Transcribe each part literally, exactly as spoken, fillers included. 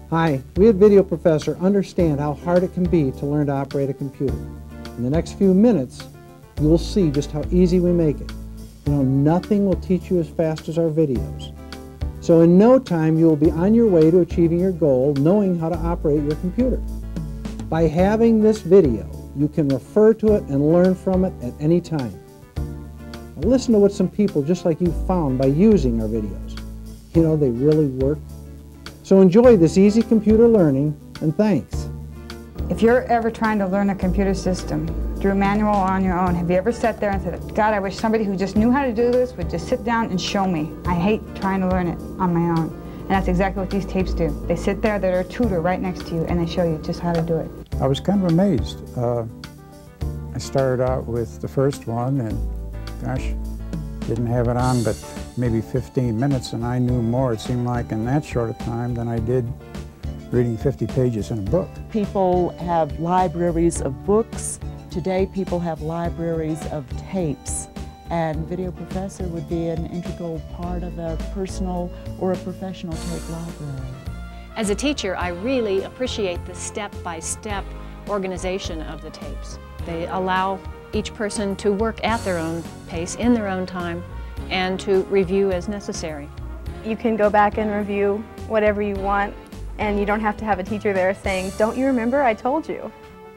Hi, we at Video Professor understand how hard it can be to learn to operate a computer. In the next few minutes, you will see just how easy we make it. You know, nothing will teach you as fast as our videos. So in no time, you will be on your way to achieving your goal, knowing how to operate your computer. By having this video, you can refer to it and learn from it at any time. Now listen to what some people just like you found by using our videos. You know, they really work. So enjoy this easy computer learning, and thanks. If you're ever trying to learn a computer system through a manual or on your own, have you ever sat there and said, God, I wish somebody who just knew how to do this would just sit down and show me. I hate trying to learn it on my own. And that's exactly what these tapes do. They sit there, they're a tutor right next to you, and they show you just how to do it. I was kind of amazed. Uh, I started out with the first one, and gosh, didn't have it on but maybe fifteen minutes, and I knew more, it seemed like, in that short a time than I did reading fifty pages in a book. People have libraries of books. Today, people have libraries of tapes, and Video Professor would be an integral part of a personal or a professional tape library. As a teacher, I really appreciate the step-by-step organization of the tapes. They allow each person to work at their own pace, in their own time, and to review as necessary. You can go back and review whatever you want, and you don't have to have a teacher there saying, don't you remember, I told you.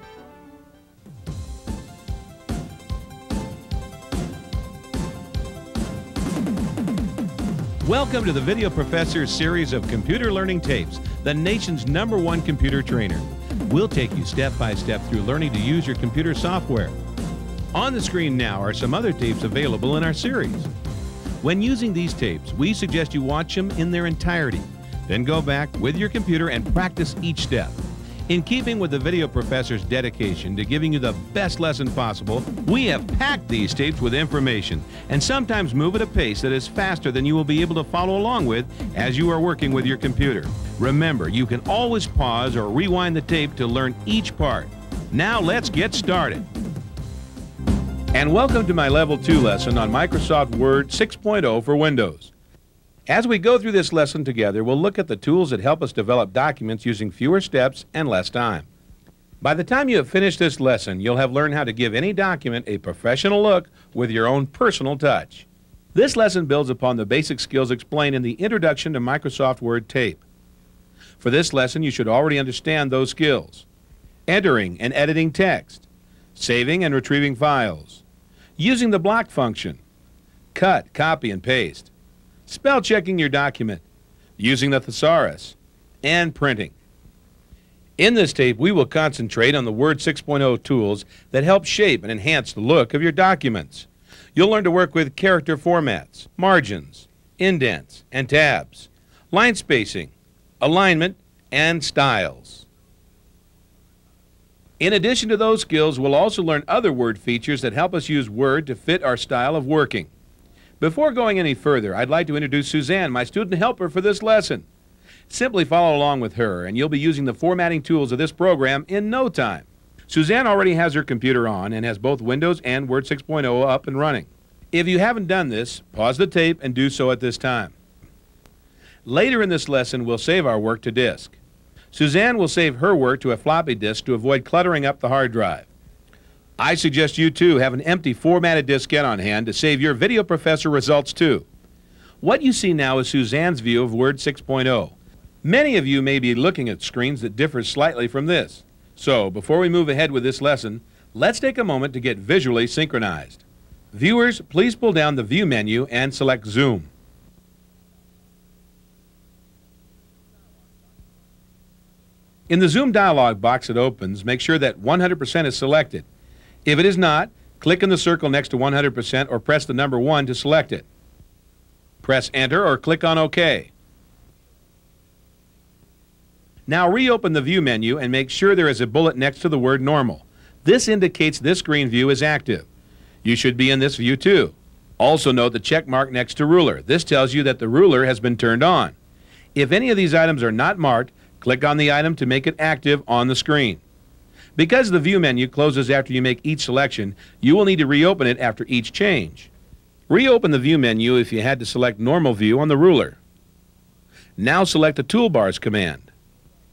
Welcome to the Video Professor's series of computer learning tapes, the nation's number one computer trainer. We'll take you step by step through learning to use your computer software. On the screen now are some other tapes available in our series. When using these tapes, we suggest you watch them in their entirety. Then go back with your computer and practice each step. In keeping with the Video Professor's dedication to giving you the best lesson possible, we have packed these tapes with information and sometimes move at a pace that is faster than you will be able to follow along with as you are working with your computer. Remember, you can always pause or rewind the tape to learn each part. Now let's get started. And welcome to my Level two lesson on Microsoft Word six point oh for Windows. As we go through this lesson together, we'll look at the tools that help us develop documents using fewer steps and less time. By the time you have finished this lesson, you'll have learned how to give any document a professional look with your own personal touch. This lesson builds upon the basic skills explained in the Introduction to Microsoft Word tape. For this lesson, you should already understand those skills: entering and editing text, saving and retrieving files, using the block function, cut, copy, and paste, spell checking your document, using the thesaurus, and printing. In this tape, we will concentrate on the Word six point oh tools that help shape and enhance the look of your documents. You'll learn to work with character formats, margins, indents, and tabs, line spacing, alignment, and styles. In addition to those skills, we'll also learn other Word features that help us use Word to fit our style of working. Before going any further, I'd like to introduce Suzanne, my student helper for this lesson. Simply follow along with her, and you'll be using the formatting tools of this program in no time. Suzanne already has her computer on and has both Windows and Word six point oh up and running. If you haven't done this, pause the tape and do so at this time. Later in this lesson, we'll save our work to disk. Suzanne will save her work to a floppy disk to avoid cluttering up the hard drive. I suggest you too have an empty formatted diskette on hand to save your Video Professor results too. What you see now is Suzanne's view of Word six point oh. Many of you may be looking at screens that differ slightly from this. So, before we move ahead with this lesson, let's take a moment to get visually synchronized. Viewers, please pull down the View menu and select Zoom. In the Zoom dialog box that opens, make sure that one hundred percent is selected. If it is not, click in the circle next to one hundred percent or press the number one to select it. Press Enter or click on OK. Now reopen the View menu and make sure there is a bullet next to the word Normal. This indicates this screen view is active. You should be in this view too. Also note the check mark next to Ruler. This tells you that the ruler has been turned on. If any of these items are not marked, click on the item to make it active on the screen. Because the View menu closes after you make each selection, you will need to reopen it after each change. Reopen the View menu if you had to select Normal View on the ruler. Now select the Toolbars command.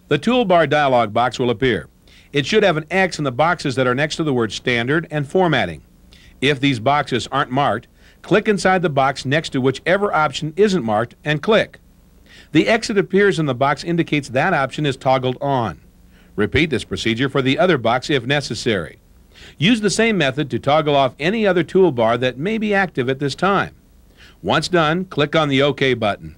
The toolbar dialog box will appear. It should have an X in the boxes that are next to the word Standard and Formatting. If these boxes aren't marked, click inside the box next to whichever option isn't marked and click. The X that appears in the box indicates that option is toggled on. Repeat this procedure for the other box if necessary. Use the same method to toggle off any other toolbar that may be active at this time. Once done, click on the OK button.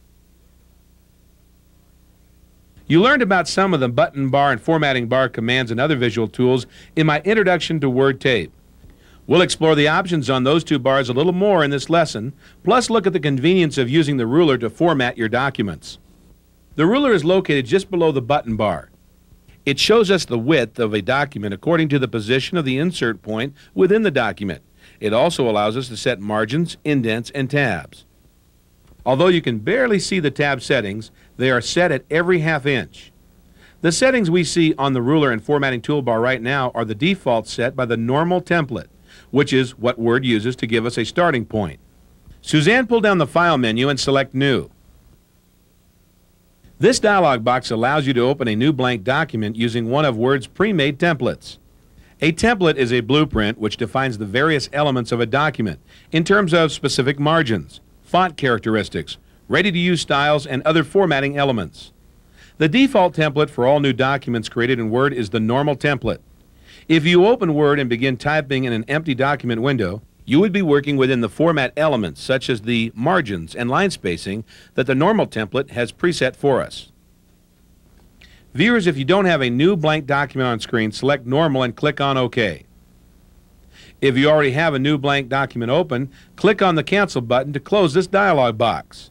You learned about some of the button bar and formatting bar commands and other visual tools in my Introduction to Word tape. We'll explore the options on those two bars a little more in this lesson, plus look at the convenience of using the ruler to format your documents. The ruler is located just below the button bar. It shows us the width of a document according to the position of the insert point within the document. It also allows us to set margins, indents, and tabs. Although you can barely see the tab settings, they are set at every half inch. The settings we see on the ruler and formatting toolbar right now are the default set by the normal template, which is what Word uses to give us a starting point. Suzanne, pull down the File menu and select New. This dialog box allows you to open a new blank document using one of Word's pre-made templates. A template is a blueprint which defines the various elements of a document in terms of specific margins, font characteristics, ready-to-use styles, and other formatting elements. The default template for all new documents created in Word is the normal template. If you open Word and begin typing in an empty document window, you would be working within the format elements such as the margins and line spacing that the normal template has preset for us. Viewers, if you don't have a new blank document on screen, select Normal and click on OK. If you already have a new blank document open, click on the Cancel button to close this dialog box.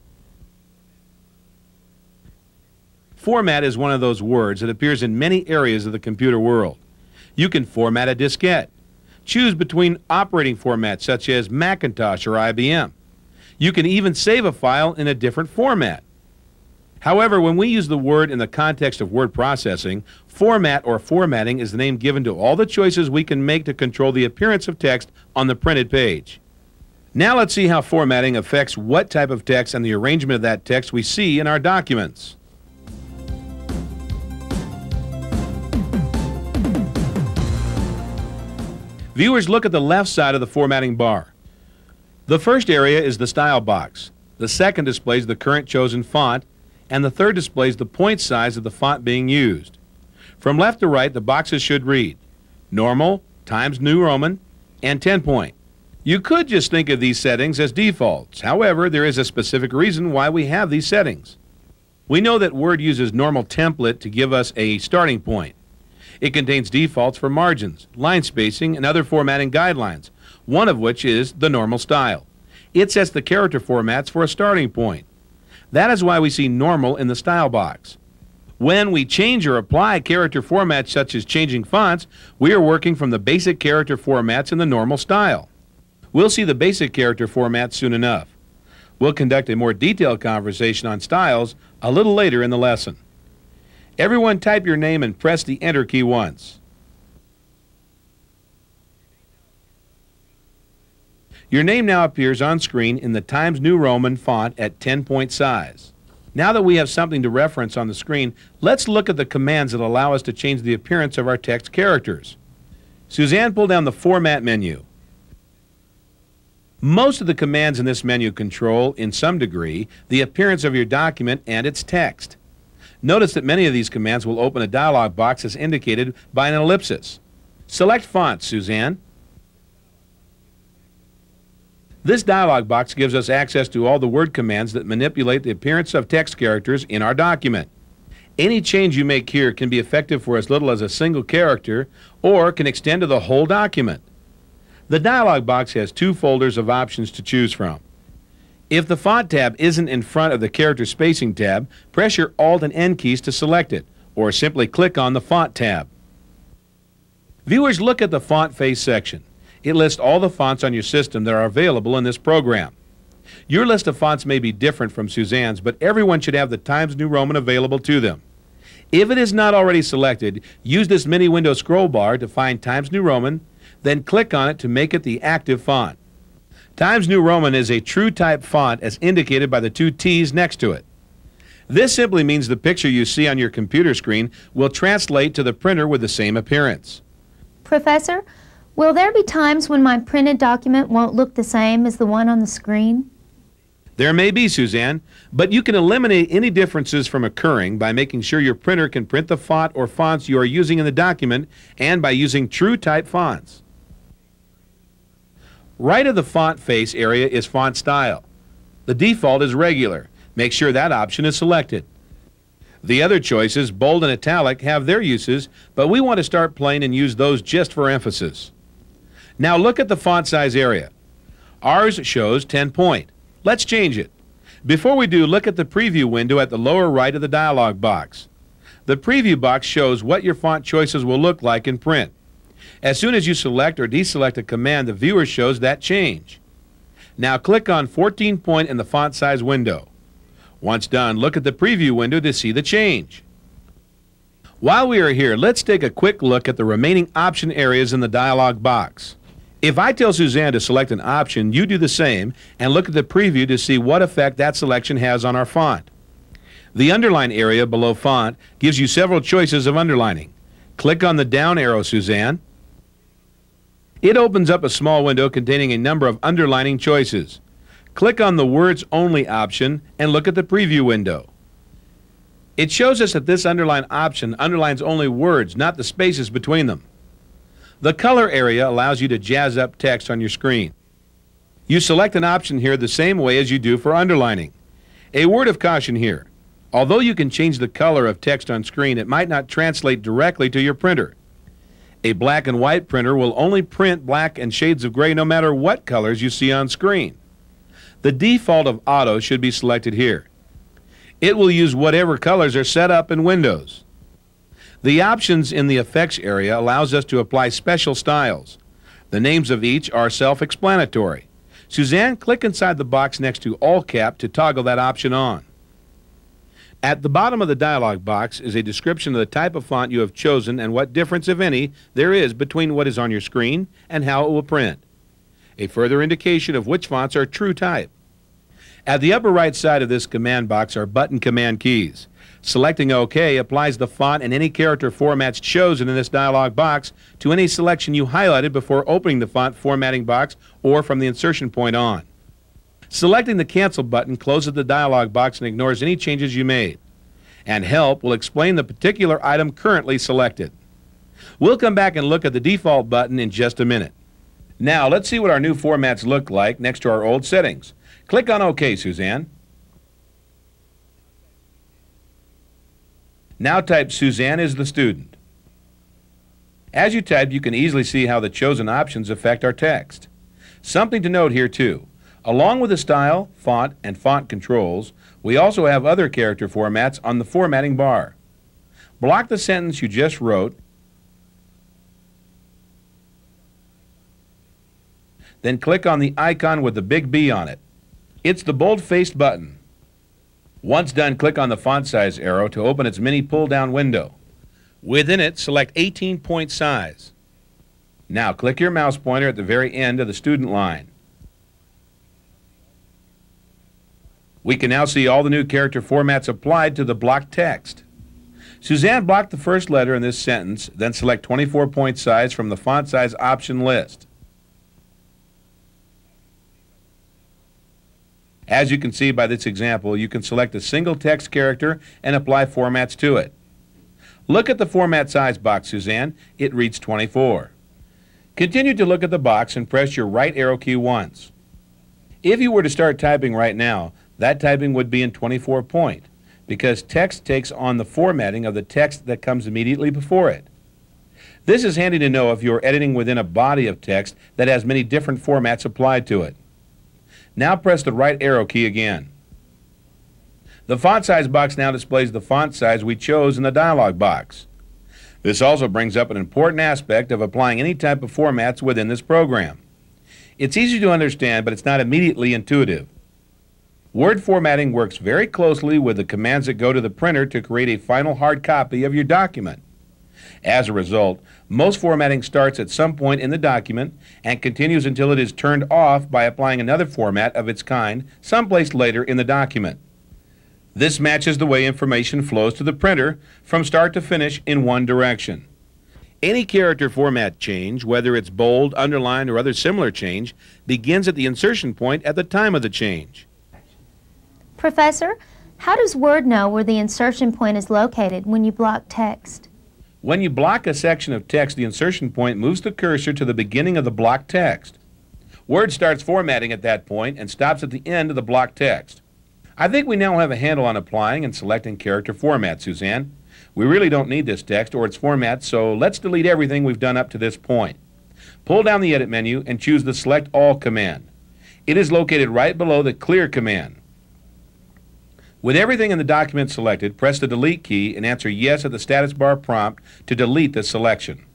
Format is one of those words that appears in many areas of the computer world. You can format a diskette. Choose between operating formats such as Macintosh or I B M. You can even save a file in a different format. However, when we use the word in the context of word processing, format or formatting is the name given to all the choices we can make to control the appearance of text on the printed page. Now let's see how formatting affects what type of text and the arrangement of that text we see in our documents. Viewers, look at the left side of the formatting bar. The first area is the style box. The second displays the current chosen font, and the third displays the point size of the font being used. From left to right, the boxes should read Normal, Times New Roman, and ten point. You could just think of these settings as defaults. However, there is a specific reason why we have these settings. We know that Word uses normal template to give us a starting point. It contains defaults for margins, line spacing, and other formatting guidelines, one of which is the normal style. It sets the character formats for a starting point. That is why we see normal in the style box. When we change or apply character formats such as changing fonts, we are working from the basic character formats in the normal style. We'll see the basic character formats soon enough. We'll conduct a more detailed conversation on styles a little later in the lesson. Everyone type your name and press the Enter key once. Your name now appears on screen in the Times New Roman font at ten point size. Now that we have something to reference on the screen, let's look at the commands that allow us to change the appearance of our text characters. Suzanne, pull down the Format menu. Most of the commands in this menu control, in some degree, the appearance of your document and its text. Notice that many of these commands will open a dialog box as indicated by an ellipsis. Select Font, Suzanne. This dialog box gives us access to all the word commands that manipulate the appearance of text characters in our document. Any change you make here can be effective for as little as a single character or can extend to the whole document. The dialog box has two folders of options to choose from. If the Font tab isn't in front of the Character Spacing tab, press your Alt and N keys to select it, or simply click on the Font tab. Viewers, look at the Font Face section. It lists all the fonts on your system that are available in this program. Your list of fonts may be different from Suzanne's, but everyone should have the Times New Roman available to them. If it is not already selected, use this mini window scroll bar to find Times New Roman, then click on it to make it the active font. Times New Roman is a true type font as indicated by the two T's next to it. This simply means the picture you see on your computer screen will translate to the printer with the same appearance. Professor, will there be times when my printed document won't look the same as the one on the screen? There may be, Suzanne, but you can eliminate any differences from occurring by making sure your printer can print the font or fonts you are using in the document and by using true type fonts. Right of the font face area is font style. The default is regular. Make sure that option is selected. The other choices, bold and italic, have their uses, but we want to start plain and use those just for emphasis. Now look at the font size area. Ours shows ten point. Let's change it. Before we do, look at the preview window at the lower right of the dialog box. The preview box shows what your font choices will look like in print. As soon as you select or deselect a command, the viewer shows that change. Now click on fourteen point in the font size window. Once done, look at the preview window to see the change. While we are here, let's take a quick look at the remaining option areas in the dialog box. If I tell Suzanne to select an option, you do the same and look at the preview to see what effect that selection has on our font. The underline area below font gives you several choices of underlining. Click on the down arrow, Suzanne. It opens up a small window containing a number of underlining choices. Click on the Words Only option and look at the preview window. It shows us that this underline option underlines only words, not the spaces between them. The color area allows you to jazz up text on your screen. You select an option here the same way as you do for underlining. A word of caution here. Although you can change the color of text on screen, it might not translate directly to your printer. A black and white printer will only print black and shades of gray no matter what colors you see on screen. The default of auto should be selected here. It will use whatever colors are set up in Windows. The options in the effects area allows us to apply special styles. The names of each are self-explanatory. Suzanne, click inside the box next to All Cap to toggle that option on. At the bottom of the dialog box is a description of the type of font you have chosen and what difference, if any, there is between what is on your screen and how it will print. A further indication of which fonts are true type. At the upper right side of this command box are button command keys. Selecting OK applies the font and any character formats chosen in this dialog box to any selection you highlighted before opening the font formatting box or from the insertion point on. Selecting the Cancel button closes the dialog box and ignores any changes you made. And Help will explain the particular item currently selected. We'll come back and look at the default button in just a minute. Now let's see what our new formats look like next to our old settings. Click on OK, Suzanne. Now type Suzanne is the student. As you type, you can easily see how the chosen options affect our text. Something to note here too. Along with the style, font, and font controls, we also have other character formats on the formatting bar. Block the sentence you just wrote, then click on the icon with the big B on it. It's the bold-faced button. Once done, click on the font size arrow to open its mini pull-down window. Within it, select eighteen point size. Now click your mouse pointer at the very end of the student line. We can now see all the new character formats applied to the blocked text. Suzanne blocked the first letter in this sentence, then select twenty-four point size from the font size option list. As you can see by this example, you can select a single text character and apply formats to it. Look at the format size box, Suzanne. It reads twenty-four. Continue to look at the box and press your right arrow key once. If you were to start typing right now, that typing would be in twenty-four point, because text takes on the formatting of the text that comes immediately before it. This is handy to know if you are editing within a body of text that has many different formats applied to it. Now press the right arrow key again. The font size box now displays the font size we chose in the dialog box. This also brings up an important aspect of applying any type of formats within this program. It's easy to understand, but it's not immediately intuitive. Word formatting works very closely with the commands that go to the printer to create a final hard copy of your document. As a result, most formatting starts at some point in the document and continues until it is turned off by applying another format of its kind someplace later in the document. This matches the way information flows to the printer from start to finish in one direction. Any character format change, whether it's bold, underlined, or other similar change, begins at the insertion point at the time of the change. Professor, how does Word know where the insertion point is located when you block text? When you block a section of text, the insertion point moves the cursor to the beginning of the blocked text. Word starts formatting at that point and stops at the end of the blocked text. I think we now have a handle on applying and selecting character format, Suzanne. We really don't need this text or its format, so let's delete everything we've done up to this point. Pull down the Edit menu and choose the Select All command. It is located right below the Clear command. With everything in the document selected, press the Delete key and answer Yes at the status bar prompt to delete the selection.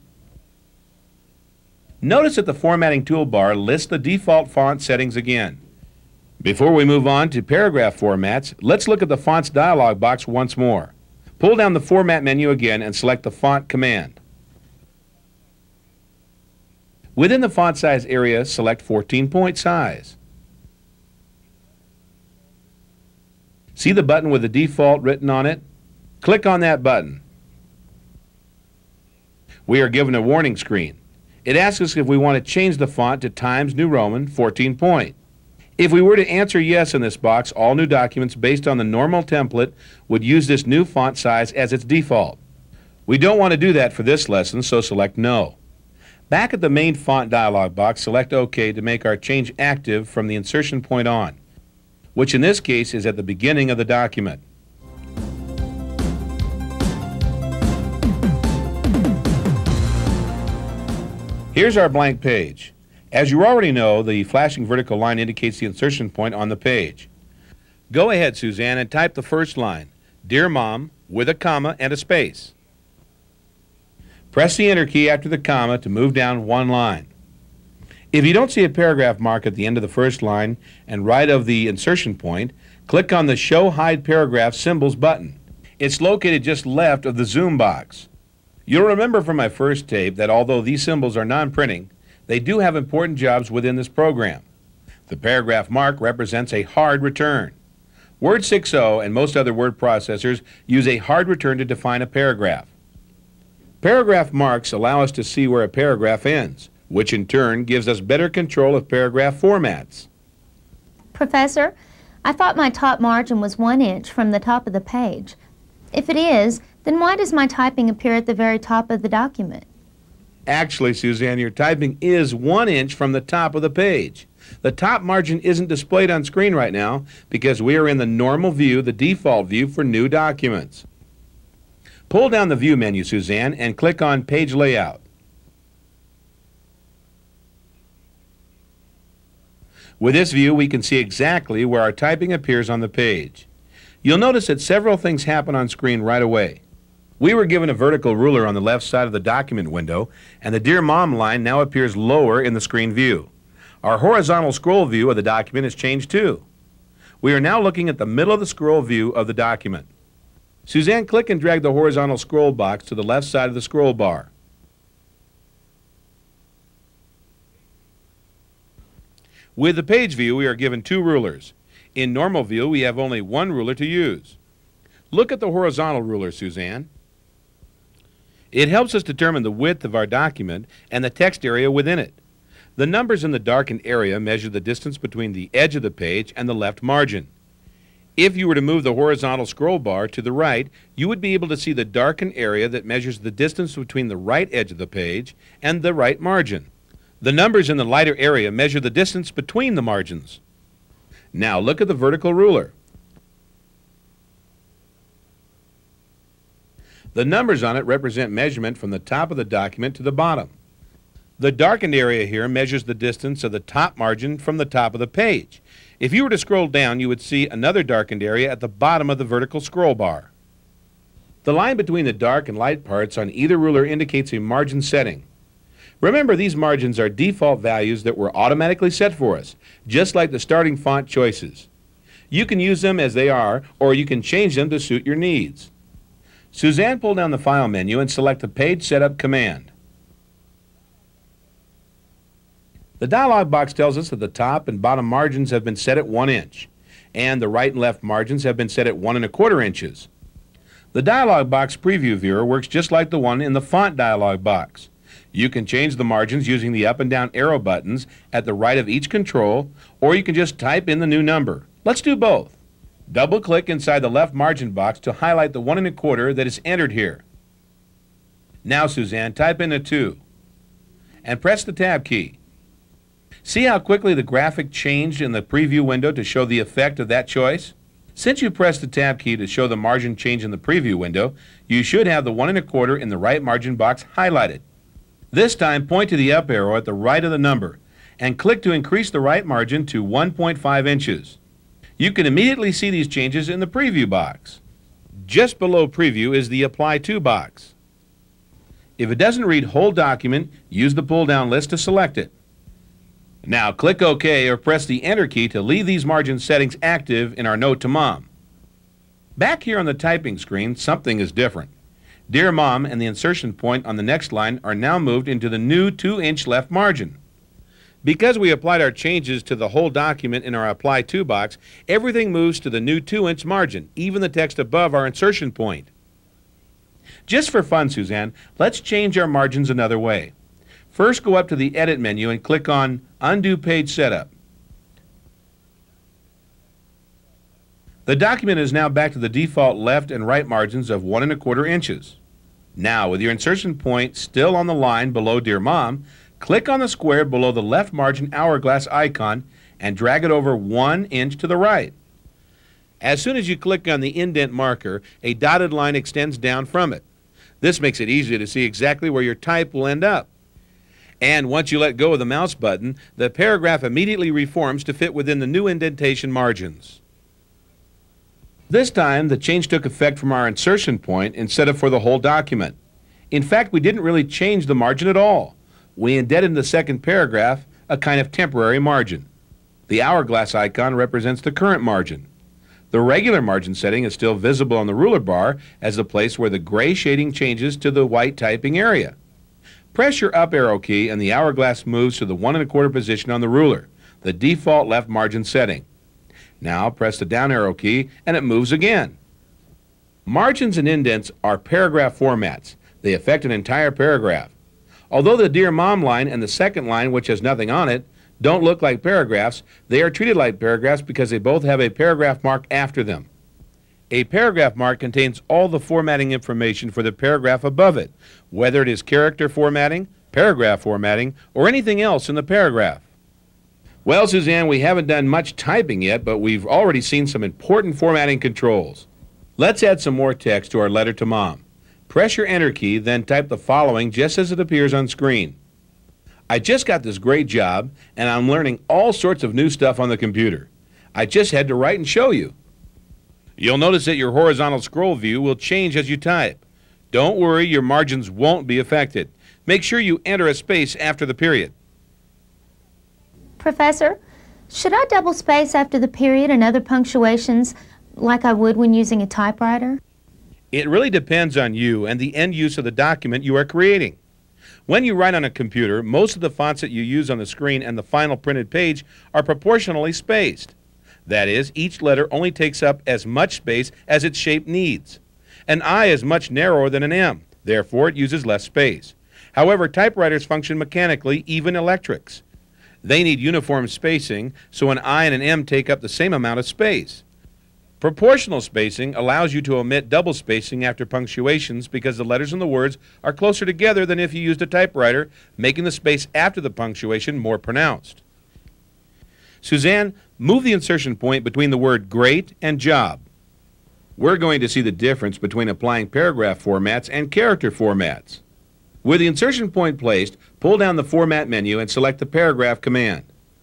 Notice that the Formatting toolbar lists the default font settings again. Before we move on to paragraph formats, let's look at the Fonts dialog box once more. Pull down the Format menu again and select the Font command. Within the font size area, select fourteen point size. See the button with the default written on it? Click on that button. We are given a warning screen. It asks us if we want to change the font to Times New Roman fourteen point. If we were to answer yes in this box, all new documents based on the normal template would use this new font size as its default. We don't want to do that for this lesson, so select no. Back at the main font dialog box, select OK to make our change active from the insertion point on, which in this case is at the beginning of the document. Here's our blank page. As you already know, the flashing vertical line indicates the insertion point on the page. Go ahead, Suzanne, and type the first line, Dear Mom, with a comma and a space. Press the Enter key after the comma to move down one line. If you don't see a paragraph mark at the end of the first line and right of the insertion point, click on the Show Hide Paragraph Symbols button. It's located just left of the zoom box. You'll remember from my first tape that although these symbols are non-printing, they do have important jobs within this program. The paragraph mark represents a hard return. Word six point oh and most other word processors use a hard return to define a paragraph. Paragraph marks allow us to see where a paragraph ends, which in turn gives us better control of paragraph formats. Professor, I thought my top margin was one inch from the top of the page. If it is, then why does my typing appear at the very top of the document? Actually, Suzanne, your typing is one inch from the top of the page. The top margin isn't displayed on screen right now because we are in the normal view, the default view for new documents. Pull down the View menu, Suzanne, and click on Page Layout. With this view, we can see exactly where our typing appears on the page. You'll notice that several things happen on screen right away. We were given a vertical ruler on the left side of the document window, and the Dear Mom line now appears lower in the screen view. Our horizontal scroll view of the document has changed too. We are now looking at the middle of the scroll view of the document. Suzanne, click and drag the horizontal scroll box to the left side of the scroll bar. With the page view, we are given two rulers. In normal view, we have only one ruler to use. Look at the horizontal ruler, Suzanne. It helps us determine the width of our document and the text area within it. The numbers in the darkened area measure the distance between the edge of the page and the left margin. If you were to move the horizontal scroll bar to the right, you would be able to see the darkened area that measures the distance between the right edge of the page and the right margin. The numbers in the lighter area measure the distance between the margins. Now look at the vertical ruler. The numbers on it represent measurement from the top of the document to the bottom. The darkened area here measures the distance of the top margin from the top of the page. If you were to scroll down, you would see another darkened area at the bottom of the vertical scroll bar. The line between the dark and light parts on either ruler indicates a margin setting. Remember, these margins are default values that were automatically set for us, just like the starting font choices. You can use them as they are, or you can change them to suit your needs. Suzanne, pull down the File menu and select the Page Setup command. The dialog box tells us that the top and bottom margins have been set at one inch. and the right and left margins have been set at one and a quarter inches. The dialog box preview viewer works just like the one in the font dialog box. You can change the margins using the up and down arrow buttons at the right of each control, or you can just type in the new number. Let's do both. Double-click inside the left margin box to highlight the one and a quarter that is entered here. Now, Suzanne, type in a two and press the Tab key. See how quickly the graphic changed in the preview window to show the effect of that choice? Since you pressed the Tab key to show the margin change in the preview window, you should have the one and a quarter in the right margin box highlighted. This time, point to the up arrow at the right of the number and click to increase the right margin to one point five inches. You can immediately see these changes in the preview box. Just below preview is the Apply To box. If it doesn't read whole document, use the pull-down list to select it. Now click OK or press the Enter key to leave these margin settings active in our Note to Mom. Back here on the typing screen, something is different. Dear Mom and the insertion point on the next line are now moved into the new two inch left margin. Because we applied our changes to the whole document in our Apply To box, everything moves to the new two inch margin, even the text above our insertion point. Just for fun, Suzanne, let's change our margins another way. First, go up to the Edit menu and click on Undo Page Setup. The document is now back to the default left and right margins of one and a quarter inches. Now, with your insertion point still on the line below Dear Mom, click on the square below the left margin hourglass icon and drag it over one inch to the right. As soon as you click on the indent marker, a dotted line extends down from it. This makes it easier to see exactly where your type will end up. And once you let go of the mouse button, the paragraph immediately reforms to fit within the new indentation margins. This time, the change took effect from our insertion point instead of for the whole document. In fact, we didn't really change the margin at all. We indented the second paragraph, a kind of temporary margin. The hourglass icon represents the current margin. The regular margin setting is still visible on the ruler bar as the place where the gray shading changes to the white typing area. Press your up arrow key and the hourglass moves to the one and a quarter position on the ruler, the default left margin setting. Now press the down arrow key and it moves again. Margins and indents are paragraph formats. They affect an entire paragraph. Although the Dear Mom line and the second line, which has nothing on it, don't look like paragraphs, they are treated like paragraphs because they both have a paragraph mark after them. A paragraph mark contains all the formatting information for the paragraph above it, whether it is character formatting, paragraph formatting, or anything else in the paragraph. Well, Suzanne, we haven't done much typing yet, but we've already seen some important formatting controls. Let's add some more text to our letter to Mom. Press your Enter key, then type the following just as it appears on screen. I just got this great job, and I'm learning all sorts of new stuff on the computer. I just had to write and show you. You'll notice that your horizontal scroll view will change as you type. Don't worry, your margins won't be affected. Make sure you enter a space after the period. Professor, should I double space after the period and other punctuations like I would when using a typewriter? It really depends on you and the end use of the document you are creating. When you write on a computer, most of the fonts that you use on the screen and the final printed page are proportionally spaced. That is, each letter only takes up as much space as its shape needs. An I is much narrower than an M, therefore it uses less space. However, typewriters function mechanically, even electrics. They need uniform spacing, so an I and an M take up the same amount of space. Proportional spacing allows you to omit double spacing after punctuations because the letters and the words are closer together than if you used a typewriter, making the space after the punctuation more pronounced. Suzanne, move the insertion point between the word great and job. We're going to see the difference between applying paragraph formats and character formats. With the insertion point placed, pull down the Format menu and select the Paragraph command.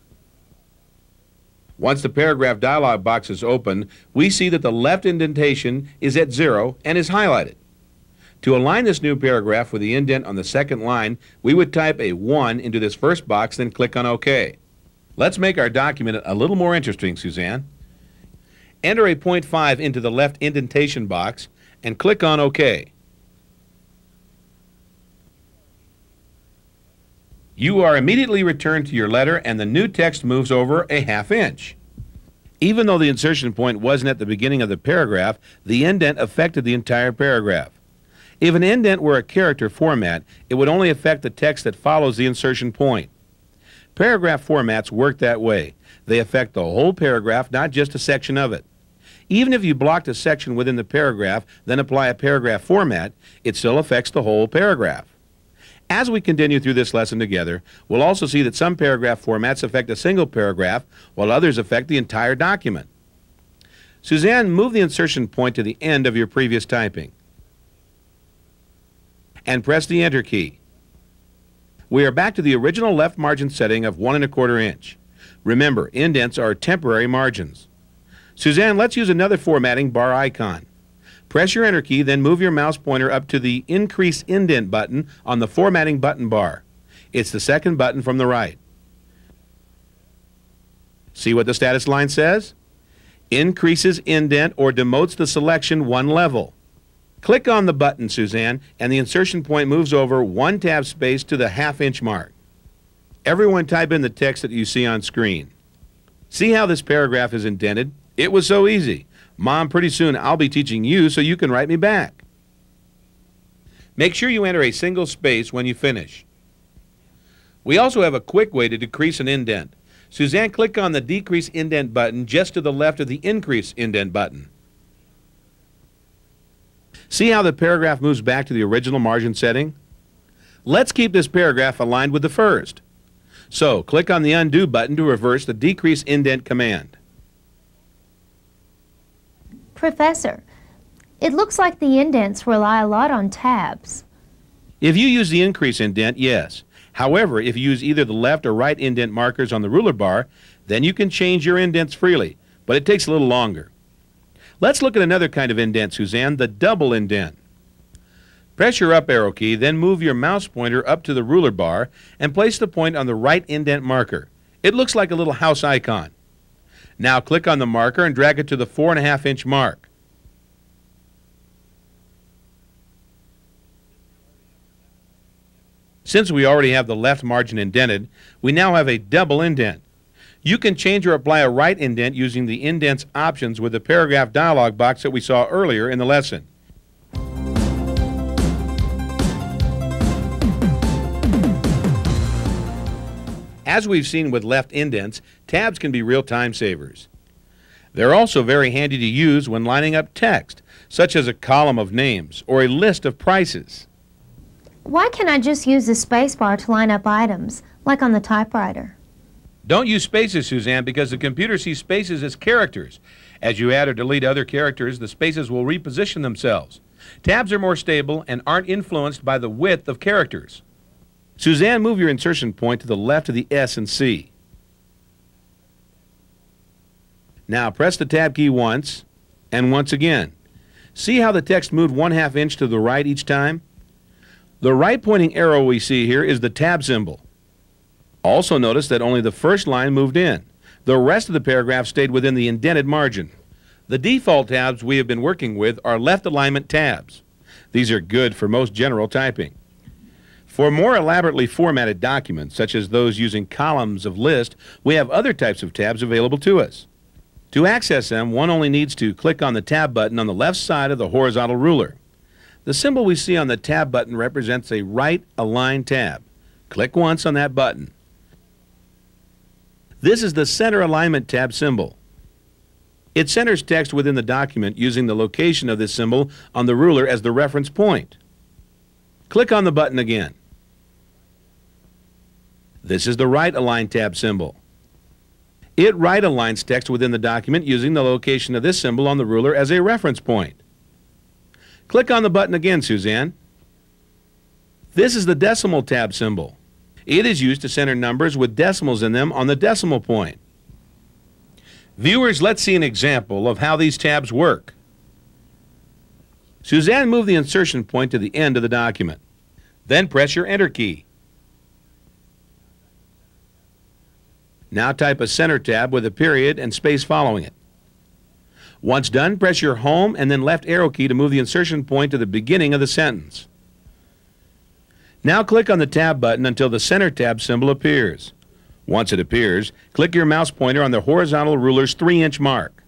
Once the paragraph dialog box is open, we see that the left indentation is at zero and is highlighted. To align this new paragraph with the indent on the second line, we would type a one into this first box, then click on OK. Let's make our document a little more interesting, Suzanne. Enter a point five into the left indentation box and click on OK. You are immediately returned to your letter and the new text moves over a half inch. Even though the insertion point wasn't at the beginning of the paragraph, the indent affected the entire paragraph. If an indent were a character format, it would only affect the text that follows the insertion point. Paragraph formats work that way. They affect the whole paragraph, not just a section of it. Even if you blocked a section within the paragraph, then apply a paragraph format, it still affects the whole paragraph. As we continue through this lesson together, we'll also see that some paragraph formats affect a single paragraph, while others affect the entire document. Suzanne, move the insertion point to the end of your previous typing. And press the Enter key. We are back to the original left margin setting of one and a quarter inch. Remember, indents are temporary margins. Suzanne, let's use another formatting bar icon. Press your Enter key, then move your mouse pointer up to the Increase Indent button on the formatting button bar. It's the second button from the right. See what the status line says? Increases indent or demotes the selection one level. Click on the button, Suzanne, and the insertion point moves over one tab space to the half inch mark. Everyone type in the text that you see on screen. See how this paragraph is indented? It was so easy. Mom, pretty soon I'll be teaching you so you can write me back. Make sure you enter a single space when you finish. We also have a quick way to decrease an indent. Suzanne, click on the Decrease Indent button just to the left of the Increase Indent button. See how the paragraph moves back to the original margin setting? Let's keep this paragraph aligned with the first. So, click on the Undo button to reverse the Decrease Indent command. Professor, it looks like the indents rely a lot on tabs. If you use the Increase Indent, yes. However, if you use either the left or right indent markers on the ruler bar, then you can change your indents freely, but it takes a little longer. Let's look at another kind of indent, Suzanne, the double indent. Press your up arrow key, then move your mouse pointer up to the ruler bar and place the point on the right indent marker. It looks like a little house icon. Now click on the marker and drag it to the four and a half inch mark. Since we already have the left margin indented, we now have a double indent. You can change or apply a right indent using the Indents options with the paragraph dialog box that we saw earlier in the lesson. As we've seen with left indents, tabs can be real time savers. They're also very handy to use when lining up text, such as a column of names or a list of prices. Why can't I just use the spacebar to line up items, like on the typewriter? Don't use spaces, Suzanne, because the computer sees spaces as characters. As you add or delete other characters, the spaces will reposition themselves. Tabs are more stable and aren't influenced by the width of characters. Suzanne, move your insertion point to the left of the S and C. Now press the Tab key once and once again. See how the text moved one half inch to the right each time? The right pointing arrow we see here is the Tab symbol. Also notice that only the first line moved in. The rest of the paragraph stayed within the indented margin. The default tabs we have been working with are left alignment tabs. These are good for most general typing. For more elaborately formatted documents, such as those using columns of list, we have other types of tabs available to us. To access them, one only needs to click on the Tab button on the left side of the horizontal ruler. The symbol we see on the Tab button represents a right aligned tab. Click once on that button. This is the Center Alignment tab symbol. It centers text within the document using the location of this symbol on the ruler as the reference point. Click on the button again. This is the Right Align tab symbol. It right aligns text within the document using the location of this symbol on the ruler as a reference point. Click on the button again, Suzanne. This is the Decimal tab symbol. It is used to center numbers with decimals in them on the decimal point. Viewers, let's see an example of how these tabs work. Suzanne, move the insertion point to the end of the document. Then press your Enter key. Now type a center tab with a period and space following it. Once done, press your Home and then left arrow key to move the insertion point to the beginning of the sentence. Now click on the Tab button until the Center tab symbol appears. Once it appears, click your mouse pointer on the horizontal ruler's three inch mark.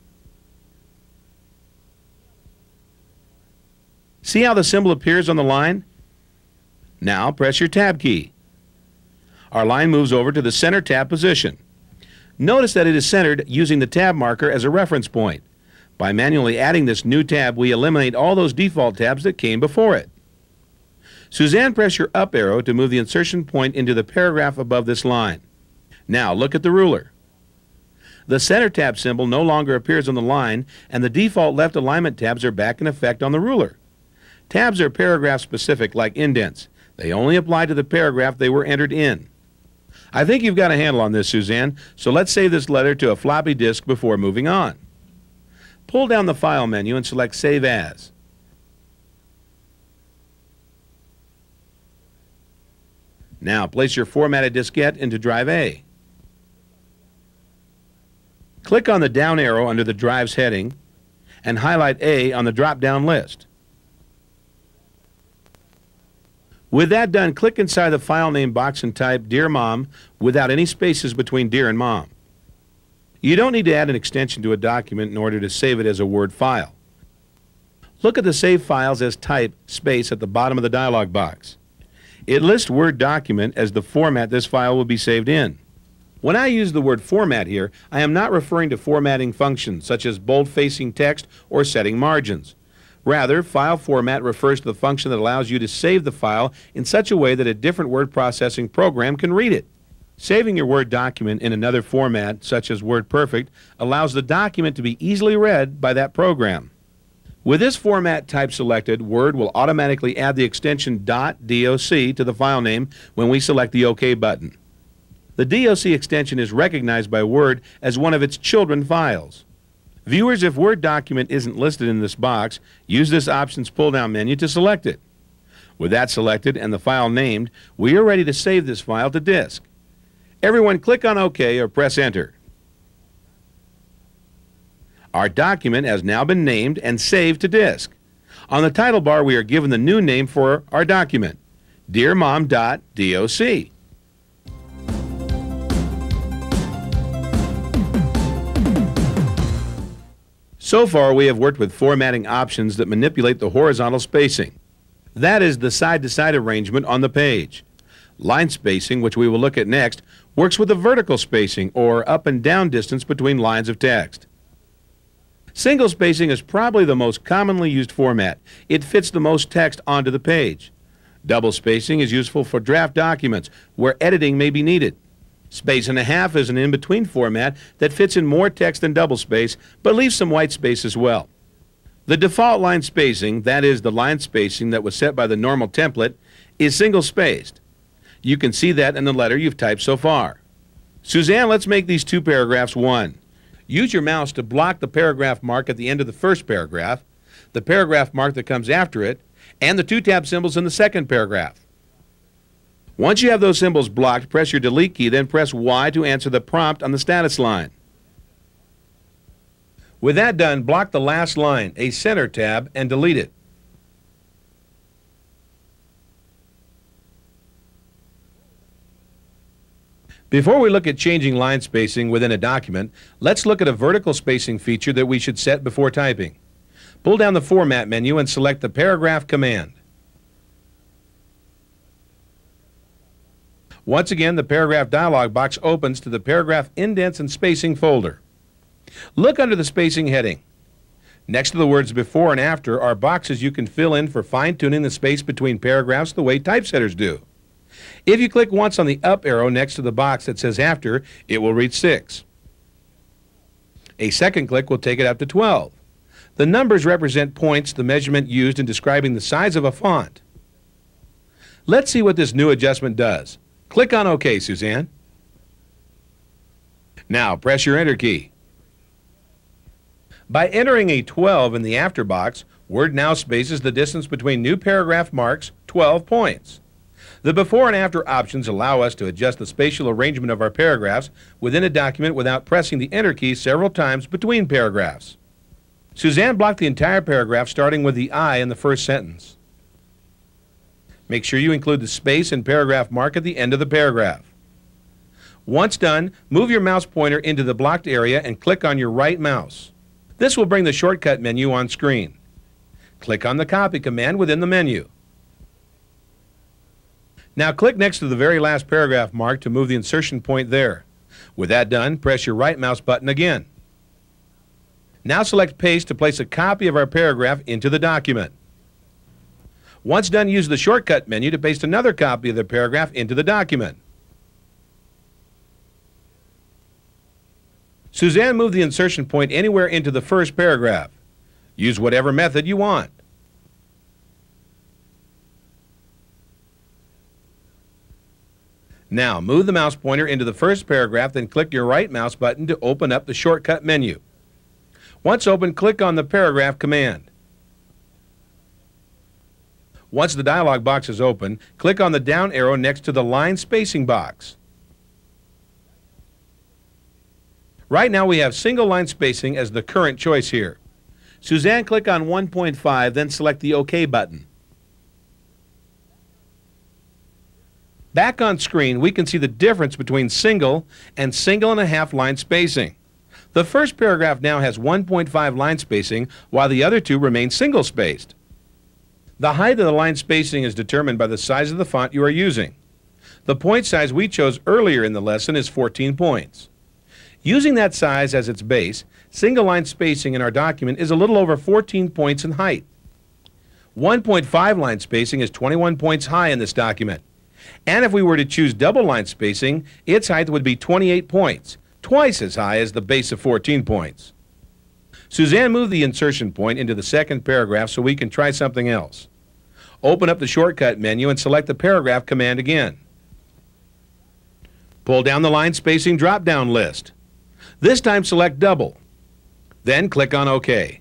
See how the symbol appears on the line? Now press your Tab key. Our line moves over to the center tab position. Notice that it is centered using the tab marker as a reference point. By manually adding this new tab, we eliminate all those default tabs that came before it. Suzanne, press your up arrow to move the insertion point into the paragraph above this line. Now look at the ruler. The center tab symbol no longer appears on the line, and the default left alignment tabs are back in effect on the ruler. Tabs are paragraph specific like indents. They only apply to the paragraph they were entered in. I think you've got a handle on this, Suzanne, so let's save this letter to a floppy disk before moving on. Pull down the File menu and select Save As. Now place your formatted diskette into Drive A. Click on the down arrow under the drive's heading and highlight A on the drop-down list. With that done, click inside the file name box and type Dear Mom without any spaces between Dear and Mom. You don't need to add an extension to a document in order to save it as a Word file. Look at the Save Files as Type space at the bottom of the dialog box. It lists Word document as the format this file will be saved in. When I use the word format here, I am not referring to formatting functions such as bold-facing text or setting margins. Rather, file format refers to the function that allows you to save the file in such a way that a different word processing program can read it. Saving your Word document in another format, such as WordPerfect, allows the document to be easily read by that program. With this format type selected, Word will automatically add the extension .doc to the file name when we select the OK button. The doc extension is recognized by Word as one of its children files. Viewers, if Word document isn't listed in this box, use this Options pull-down menu to select it. With that selected and the file named, we are ready to save this file to disk. Everyone click on OK or press Enter. Our document has now been named and saved to disk. On the title bar, we are given the new name for our document, Dear Mom dot doc. So far, we have worked with formatting options that manipulate the horizontal spacing. That is the side-to-side arrangement on the page. Line spacing, which we will look at next, works with the vertical spacing, or up and down distance between lines of text. Single spacing is probably the most commonly used format. It fits the most text onto the page. Double spacing is useful for draft documents, where editing may be needed. Space and a half is an in-between format that fits in more text than double space, but leaves some white space as well. The default line spacing, that is the line spacing that was set by the normal template, is single-spaced. You can see that in the letter you've typed so far. Suzanne, let's make these two paragraphs one. Use your mouse to block the paragraph mark at the end of the first paragraph, the paragraph mark that comes after it, and the two tab symbols in the second paragraph. Once you have those symbols blocked, press your Delete key, then press Y to answer the prompt on the status line. With that done, block the last line, a center tab, and delete it. Before we look at changing line spacing within a document, let's look at a vertical spacing feature that we should set before typing. Pull down the Format menu and select the Paragraph command. Once again, the Paragraph dialog box opens to the Paragraph Indents and Spacing folder. Look under the Spacing heading. Next to the words Before and After are boxes you can fill in for fine-tuning the space between paragraphs the way typesetters do. If you click once on the up arrow next to the box that says After, it will read six. A second click will take it up to twelve. The numbers represent points, the measurement used in describing the size of a font. Let's see what this new adjustment does. Click on OK, Suzanne. Now press your Enter key. By entering a twelve in the After box, Word now spaces the distance between new paragraph marks twelve points. The Before and After options allow us to adjust the spatial arrangement of our paragraphs within a document without pressing the Enter key several times between paragraphs. Suzanne blocked the entire paragraph starting with the I in the first sentence. Make sure you include the space and paragraph mark at the end of the paragraph. Once done, move your mouse pointer into the blocked area and click on your right mouse. This will bring the shortcut menu on screen. Click on the copy command within the menu. Now click next to the very last paragraph mark to move the insertion point there. With that done, press your right mouse button again. Now select Paste to place a copy of our paragraph into the document. Once done, use the shortcut menu to paste another copy of the paragraph into the document. Suzanne moved the insertion point anywhere into the first paragraph. Use whatever method you want. Now, move the mouse pointer into the first paragraph, then click your right mouse button to open up the shortcut menu. Once open, click on the paragraph command. Once the dialog box is open, click on the down arrow next to the line spacing box. Right now we have single line spacing as the current choice here. Suzanne, click on one point five, then select the OK button. Back on screen, we can see the difference between single and single and a half line spacing. The first paragraph now has one point five line spacing, while the other two remain single spaced. The height of the line spacing is determined by the size of the font you are using. The point size we chose earlier in the lesson is fourteen points. Using that size as its base, single line spacing in our document is a little over fourteen points in height. one point five line spacing is twenty-one points high in this document. And if we were to choose double line spacing, its height would be twenty-eight points, twice as high as the base of fourteen points. Suzanne moved the insertion point into the second paragraph so we can try something else. Open up the shortcut menu and select the paragraph command again. Pull down the line spacing drop-down list. This time select double. Then click on OK.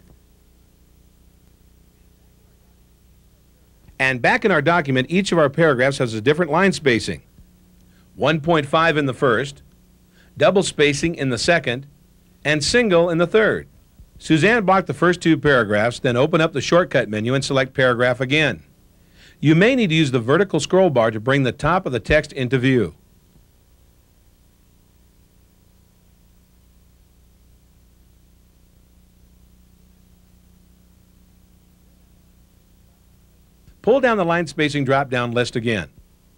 And back in our document, each of our paragraphs has a different line spacing. one point five in the first, double spacing in the second, and single in the third. Suzanne blocked the first two paragraphs, then open up the shortcut menu and select paragraph again. You may need to use the vertical scroll bar to bring the top of the text into view. Pull down the line spacing drop-down list again.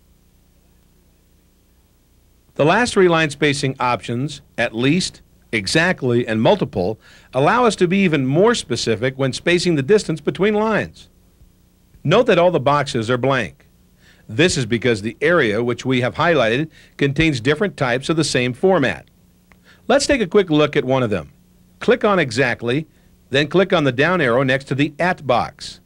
The last three line spacing options, at least, exactly, and multiple, allow us to be even more specific when spacing the distance between lines. Note that all the boxes are blank. This is because the area which we have highlighted contains different types of the same format. Let's take a quick look at one of them. Click on Exactly, then click on the down arrow next to the At box.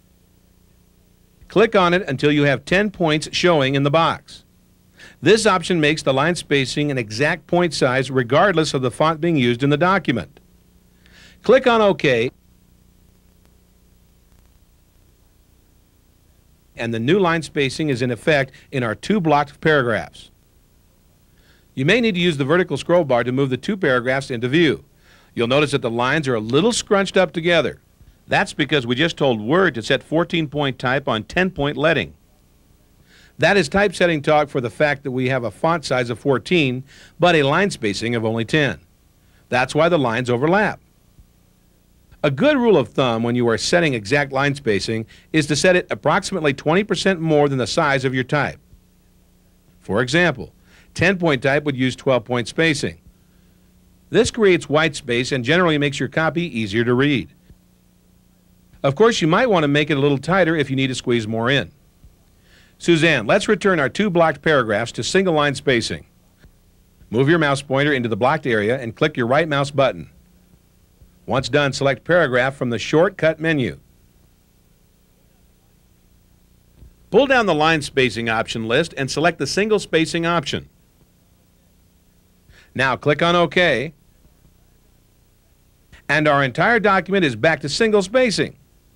Click on it until you have ten points showing in the box. This option makes the line spacing an exact point size regardless of the font being used in the document. Click on OK, and the new line spacing is in effect in our two blocked paragraphs. You may need to use the vertical scroll bar to move the two paragraphs into view. You'll notice that the lines are a little scrunched up together. That's because we just told Word to set fourteen point type on ten point leading. That is typesetting talk for the fact that we have a font size of fourteen, but a line spacing of only ten. That's why the lines overlap. A good rule of thumb when you are setting exact line spacing is to set it approximately twenty percent more than the size of your type. For example, ten point type would use twelve point spacing. This creates white space and generally makes your copy easier to read. Of course, you might want to make it a little tighter if you need to squeeze more in. Suzanne, let's return our two blocked paragraphs to single line spacing. Move your mouse pointer into the blocked area and click your right mouse button. Once done, select Paragraph from the Shortcut menu. Pull down the line spacing option list and select the single spacing option. Now click on OK, and our entire document is back to single spacing.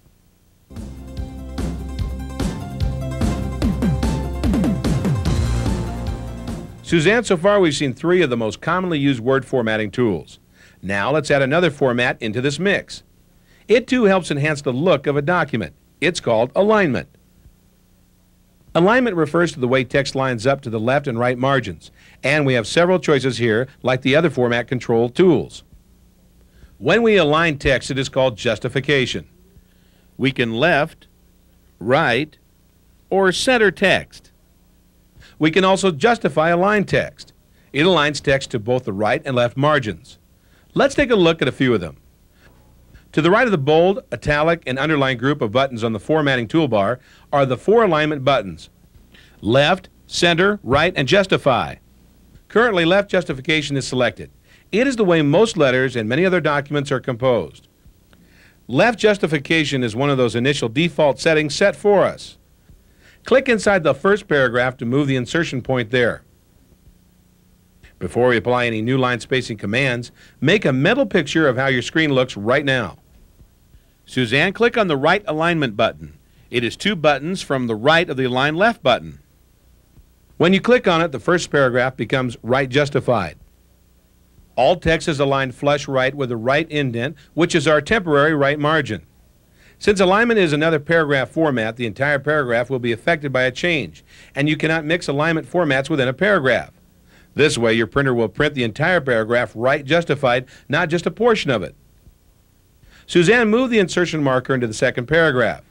Suzanne, so far we've seen three of the most commonly used word formatting tools. Now let's add another format into this mix. It too helps enhance the look of a document. It's called alignment. Alignment refers to the way text lines up to the left and right margins, and we have several choices here like the other format control tools. When we align text, it is called justification. We can left, right, or center text. We can also justify aligned text. It aligns text to both the right and left margins. Let's take a look at a few of them. To the right of the bold, italic, and underlined group of buttons on the formatting toolbar are the four alignment buttons: left, center, right, and justify. Currently, left justification is selected. It is the way most letters and many other documents are composed. Left justification is one of those initial default settings set for us. Click inside the first paragraph to move the insertion point there. Before we apply any new line spacing commands, make a mental picture of how your screen looks right now. Suzanne, click on the right alignment button. It is two buttons from the right of the align left button. When you click on it, the first paragraph becomes right justified. All text is aligned flush right with the right indent, which is our temporary right margin. Since alignment is another paragraph format, the entire paragraph will be affected by a change, and you cannot mix alignment formats within a paragraph. This way, your printer will print the entire paragraph right justified, not just a portion of it. Suzanne, move the insertion marker into the second paragraph.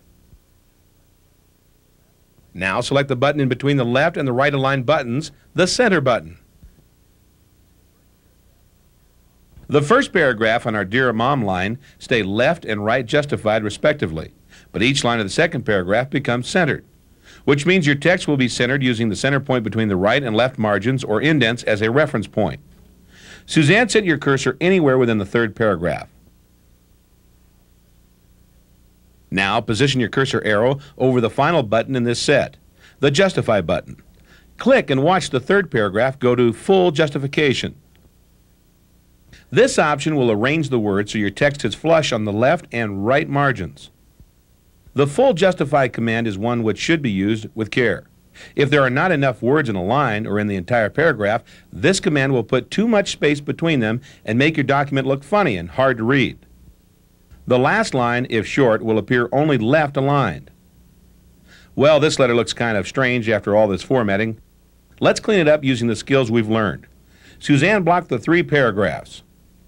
Now select the button in between the left and the right aligned buttons, the center button. The first paragraph on our Dear Mom line stay left and right justified respectively, but each line of the second paragraph becomes centered, which means your text will be centered using the center point between the right and left margins or indents as a reference point. Suzanne, set your cursor anywhere within the third paragraph. Now position your cursor arrow over the final button in this set, the Justify button. Click and watch the third paragraph go to full justification. This option will arrange the words so your text is flush on the left and right margins. The full justify command is one which should be used with care. If there are not enough words in a line or in the entire paragraph, this command will put too much space between them and make your document look funny and hard to read. The last line, if short, will appear only left aligned. Well, this letter looks kind of strange after all this formatting. Let's clean it up using the skills we've learned. Suzanne blocked the three paragraphs.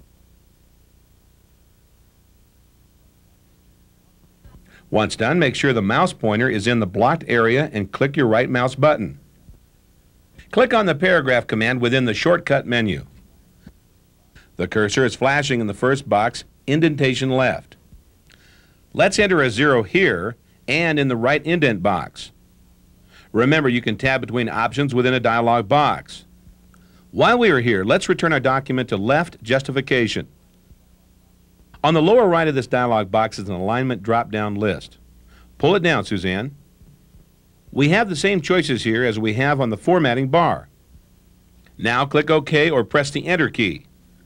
Once done, make sure the mouse pointer is in the blocked area and click your right mouse button. Click on the paragraph command within the shortcut menu. The cursor is flashing in the first box, indentation left. Let's enter a zero here and in the right indent box. Remember, you can tab between options within a dialog box. While we are here, let's return our document to left justification. On the lower right of this dialog box is an alignment drop-down list. Pull it down, Suzanne. We have the same choices here as we have on the formatting bar. Now click OK or press the Enter key.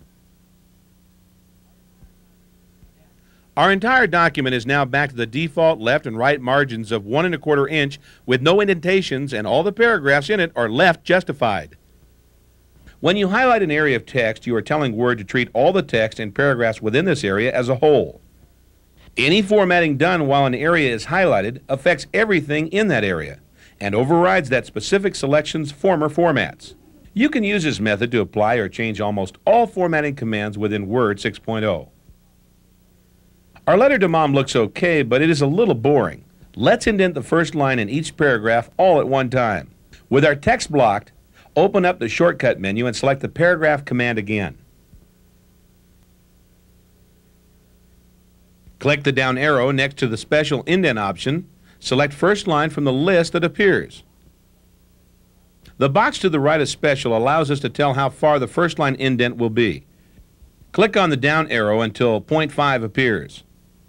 Our entire document is now back to the default left and right margins of one and a quarter inch with no indentations, and all the paragraphs in it are left justified. When you highlight an area of text, you are telling Word to treat all the text and paragraphs within this area as a whole. Any formatting done while an area is highlighted affects everything in that area and overrides that specific selection's former formats. You can use this method to apply or change almost all formatting commands within Word six point oh. Our letter to Mom looks okay, but it is a little boring. Let's indent the first line in each paragraph all at one time. With our text blocked, open up the shortcut menu and select the paragraph command again. Click the down arrow next to the special indent option. Select first line from the list that appears. The box to the right of special allows us to tell how far the first line indent will be. Click on the down arrow until point five appears.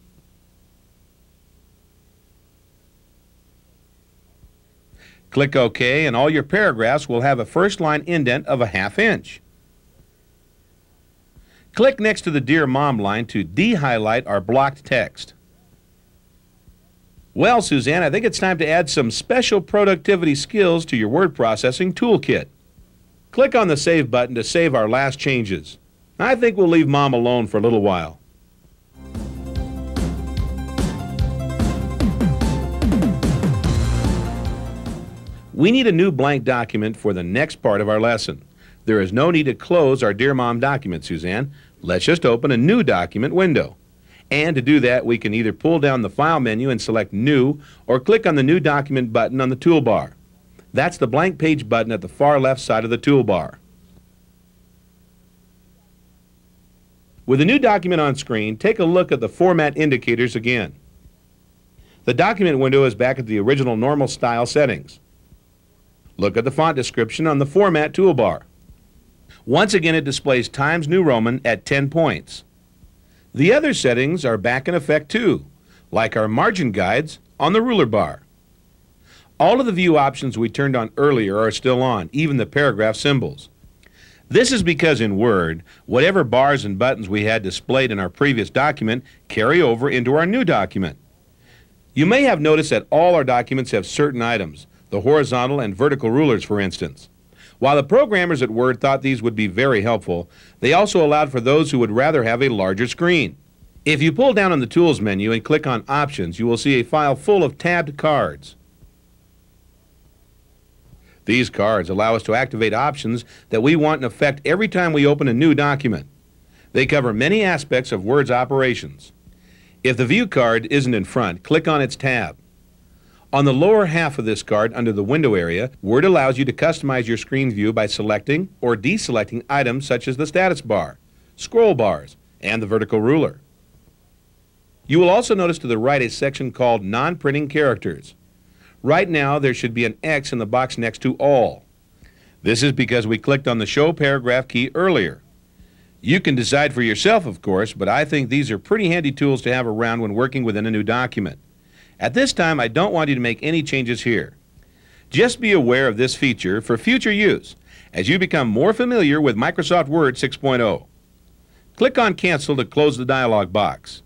Click OK and all your paragraphs will have a first line indent of a half inch. Click next to the Dear Mom line to de-highlight our blocked text. Well, Suzanne, I think it's time to add some special productivity skills to your word processing toolkit. Click on the Save button to save our last changes. I think we'll leave Mom alone for a little while. We need a new blank document for the next part of our lesson. There is no need to close our Dear Mom document, Suzanne. Let's just open a new document window. And to do that, we can either pull down the File menu and select New, or click on the New Document button on the toolbar. That's the blank page button at the far left side of the toolbar. With the new document on screen, take a look at the format indicators again. The document window is back at the original normal style settings. Look at the font description on the Format toolbar. Once again, it displays Times New Roman at ten points. The other settings are back in effect too, like our margin guides on the ruler bar. All of the view options we turned on earlier are still on, even the paragraph symbols. This is because in Word, whatever bars and buttons we had displayed in our previous document carry over into our new document. You may have noticed that all our documents have certain items, the horizontal and vertical rulers, for instance. While the programmers at Word thought these would be very helpful, they also allowed for those who would rather have a larger screen. If you pull down on the Tools menu and click on Options, you will see a file full of tabbed cards. These cards allow us to activate options that we want in effect every time we open a new document. They cover many aspects of Word's operations. If the View card isn't in front, click on its tab. On the lower half of this card, under the Window area, Word allows you to customize your screen view by selecting or deselecting items such as the status bar, scroll bars, and the vertical ruler. You will also notice to the right a section called Non-Printing Characters. Right now, there should be an X in the box next to All. This is because we clicked on the Show Paragraph key earlier. You can decide for yourself, of course, but I think these are pretty handy tools to have around when working within a new document. At this time, I don't want you to make any changes here. Just be aware of this feature for future use as you become more familiar with Microsoft Word six point oh. Click on Cancel to close the dialog box.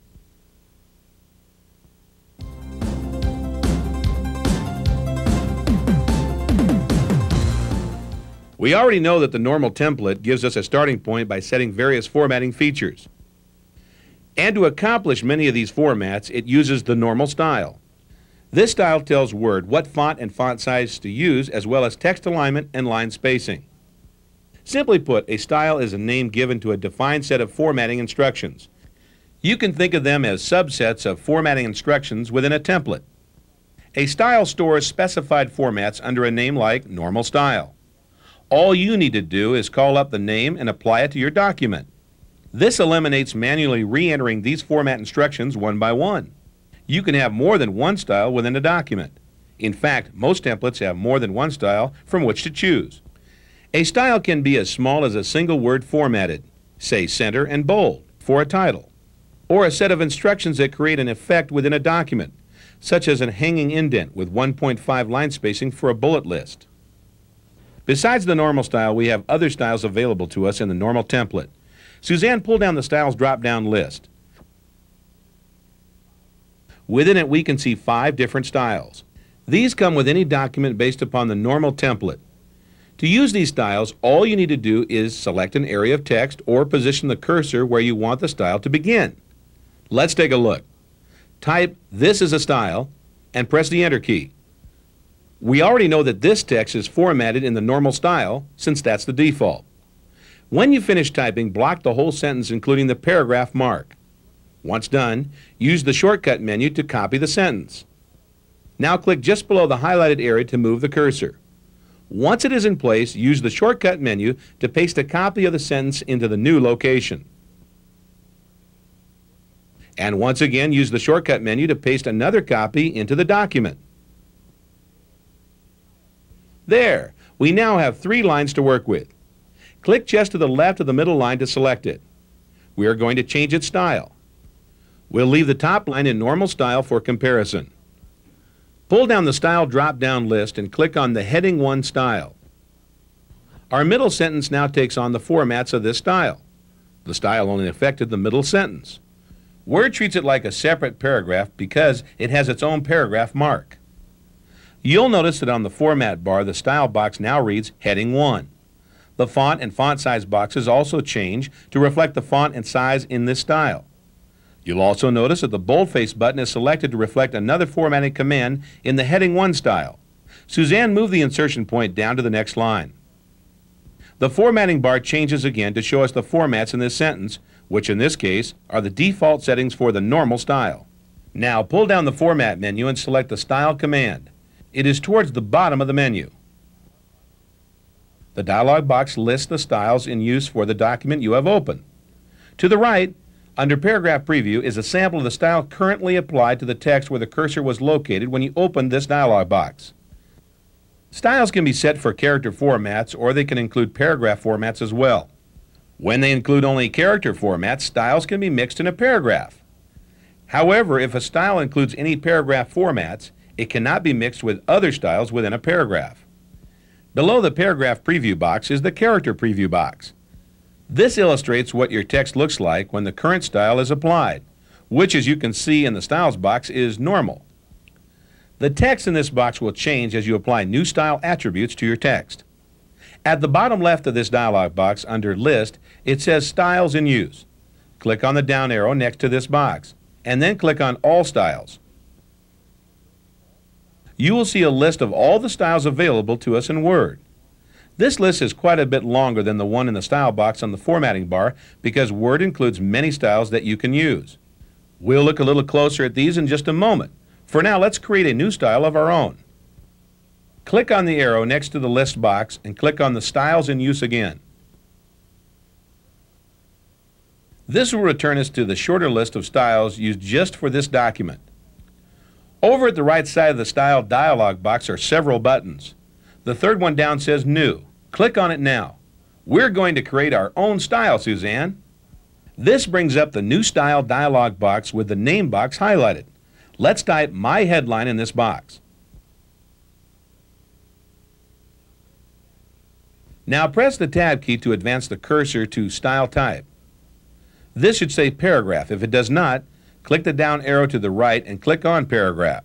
We already know that the normal template gives us a starting point by setting various formatting features. And to accomplish many of these formats, it uses the normal style. This style tells Word what font and font size to use, as well as text alignment and line spacing. Simply put, a style is a name given to a defined set of formatting instructions. You can think of them as subsets of formatting instructions within a template. A style stores specified formats under a name like Normal Style. All you need to do is call up the name and apply it to your document. This eliminates manually re-entering these format instructions one by one. You can have more than one style within a document. In fact, most templates have more than one style from which to choose. A style can be as small as a single word formatted, say center and bold, for a title, or a set of instructions that create an effect within a document, such as a hanging indent with one point five line spacing for a bullet list. Besides the normal style, we have other styles available to us in the normal template. Suzanne, pull down the Styles drop-down list. Within it, we can see five different styles. These come with any document based upon the normal template. To use these styles, all you need to do is select an area of text or position the cursor where you want the style to begin. Let's take a look. Type "This is a style" and press the Enter key. We already know that this text is formatted in the normal style, since that's the default. When you finish typing, block the whole sentence, including the paragraph mark. Once done, use the shortcut menu to copy the sentence. Now click just below the highlighted area to move the cursor. Once it is in place, use the shortcut menu to paste a copy of the sentence into the new location. And once again, use the shortcut menu to paste another copy into the document. There, we now have three lines to work with. Click just to the left of the middle line to select it. We are going to change its style. We'll leave the top line in normal style for comparison. Pull down the Style drop-down list and click on the Heading one style. Our middle sentence now takes on the formats of this style. The style only affected the middle sentence. Word treats it like a separate paragraph because it has its own paragraph mark. You'll notice that on the Format bar, the Style box now reads Heading one. The font and font size boxes also change to reflect the font and size in this style. You'll also notice that the boldface button is selected to reflect another formatting command in the Heading one style. Suzanne moved the insertion point down to the next line. The formatting bar changes again to show us the formats in this sentence, which in this case are the default settings for the normal style. Now pull down the Format menu and select the Style command. It is towards the bottom of the menu. The dialog box lists the styles in use for the document you have opened. To the right, under Paragraph Preview, is a sample of the style currently applied to the text where the cursor was located when you opened this dialog box. Styles can be set for character formats, or they can include paragraph formats as well. When they include only character formats, styles can be mixed in a paragraph. However, if a style includes any paragraph formats, it cannot be mixed with other styles within a paragraph. Below the Paragraph Preview box is the Character Preview box. This illustrates what your text looks like when the current style is applied, which, as you can see in the Styles box, is normal. The text in this box will change as you apply new style attributes to your text. At the bottom left of this dialog box, under List, it says Styles in Use. Click on the down arrow next to this box, and then click on All Styles. You will see a list of all the styles available to us in Word. This list is quite a bit longer than the one in the Style box on the formatting bar because Word includes many styles that you can use. We'll look a little closer at these in just a moment. For now, let's create a new style of our own. Click on the arrow next to the List box and click on the Styles in Use again. This will return us to the shorter list of styles used just for this document. Over at the right side of the Style dialog box are several buttons. The third one down says New. Click on it now. We're going to create our own style, Suzanne. This brings up the New Style dialog box with the name box highlighted. Let's type My Headline in this box. Now press the Tab key to advance the cursor to Style Type. This should say Paragraph. If it does not, click the down arrow to the right and click on Paragraph.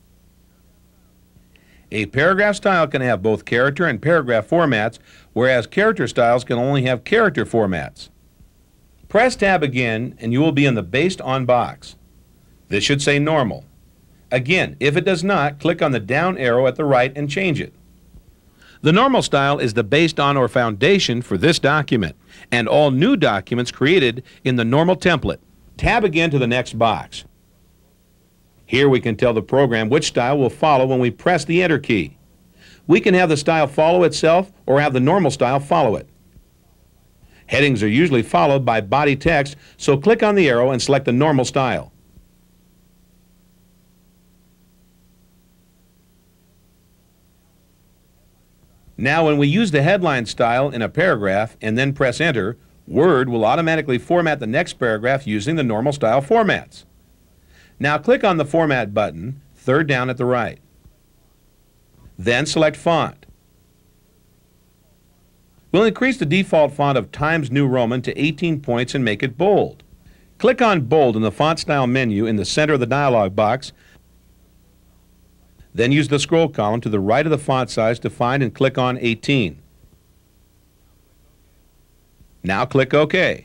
A paragraph style can have both character and paragraph formats, whereas character styles can only have character formats. Press Tab again and you will be in the Based On box. This should say Normal. Again, if it does not, click on the down arrow at the right and change it. The normal style is the based on or foundation for this document, and all new documents created in the normal template. Tab again to the next box. Here we can tell the program which style will follow when we press the Enter key. We can have the style follow itself or have the normal style follow it. Headings are usually followed by body text, so click on the arrow and select the normal style. Now when we use the headline style in a paragraph and then press Enter, Word will automatically format the next paragraph using the normal style formats. Now click on the Format button, third down at the right. Then select Font. We'll increase the default font of Times New Roman to eighteen points and make it bold. Click on Bold in the Font Style menu in the center of the dialog box. Then use the scroll column to the right of the font size to find and click on eighteen. Now click OK.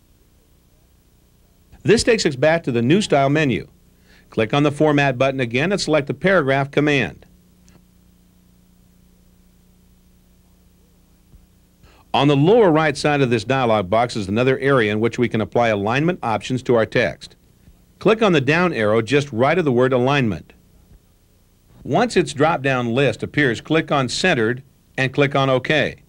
This takes us back to the New Style menu. Click on the Format button again and select the Paragraph command. On the lower right side of this dialog box is another area in which we can apply alignment options to our text. Click on the down arrow just right of the word Alignment. Once its drop-down list appears, click on Centered and click on OK.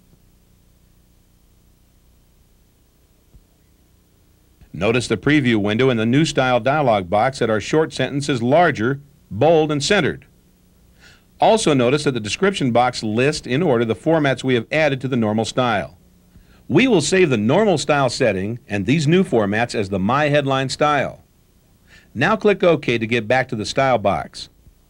Notice the preview window in the New Style dialog box that our short sentence is larger, bold, and centered. Also notice that the description box lists in order the formats we have added to the normal style. We will save the normal style setting and these new formats as the My Headline style. Now click OK to get back to the Style box.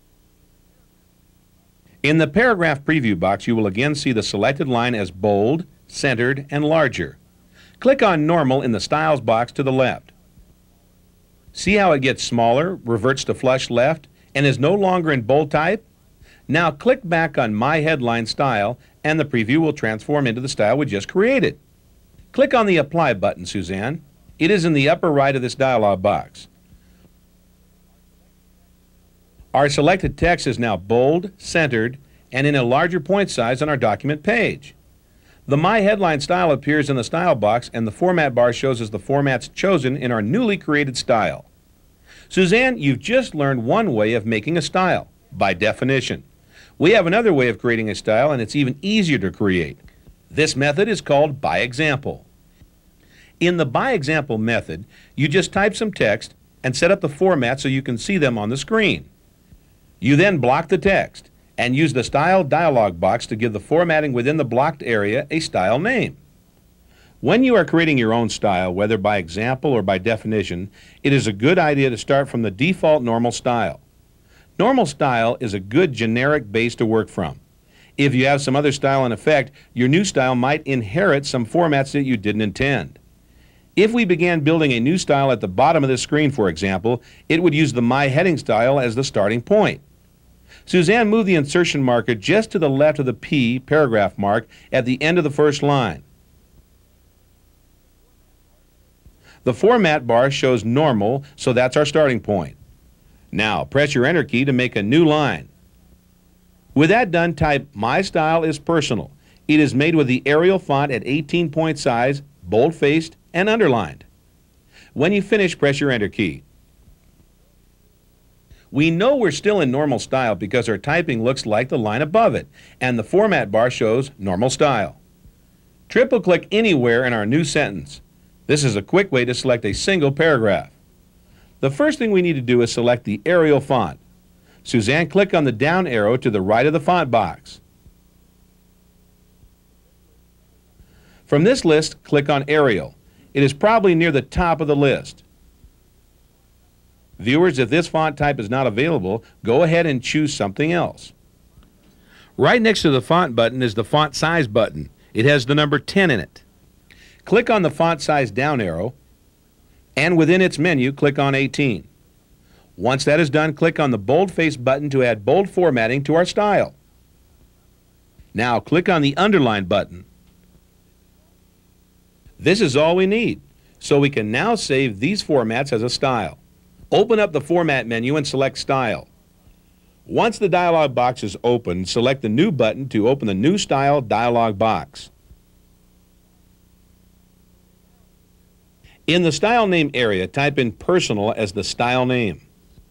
In the Paragraph Preview box, you will again see the selected line as bold, centered, and larger. Click on Normal in the Styles box to the left. See how it gets smaller, reverts to flush left, and is no longer in bold type? Now click back on My Headline Style, and the preview will transform into the style we just created. Click on the Apply button, Suzanne. It is in the upper right of this dialog box. Our selected text is now bold, centered, and in a larger point size on our document page. The My Headline style appears in the style box, and the format bar shows us the formats chosen in our newly created style. Suzanne, you've just learned one way of making a style, by definition. We have another way of creating a style, and it's even easier to create. This method is called by example. In the by example method, you just type some text and set up the format so you can see them on the screen. You then block the text and use the Style dialog box to give the formatting within the blocked area a style name. When you are creating your own style, whether by example or by definition, it is a good idea to start from the default normal style. Normal style is a good generic base to work from. If you have some other style in effect, your new style might inherit some formats that you didn't intend. If we began building a new style at the bottom of the screen, for example, it would use the My Heading style as the starting point. Suzanne moved the insertion marker just to the left of the P paragraph mark at the end of the first line. The format bar shows normal, so that's our starting point. Now, press your Enter key to make a new line. With that done, type My Style is Personal. It is made with the Arial font at eighteen point size, bold-faced, and underlined. When you finish, press your Enter key. We know we're still in normal style because our typing looks like the line above it, and the format bar shows normal style. Triple-click anywhere in our new sentence. This is a quick way to select a single paragraph. The first thing we need to do is select the Arial font. Suzanne, click on the down arrow to the right of the font box. From this list, click on Arial. It is probably near the top of the list. Viewers, if this font type is not available, go ahead and choose something else. Right next to the font button is the font size button. It has the number ten in it. Click on the font size down arrow, and within its menu, click on eighteen. Once that is done, click on the bold-face button to add bold formatting to our style. Now click on the underline button. This is all we need, so we can now save these formats as a style. Open up the Format menu and select Style. Once the dialog box is open, select the New button to open the New Style dialog box. In the Style Name area, type in Personal as the style name.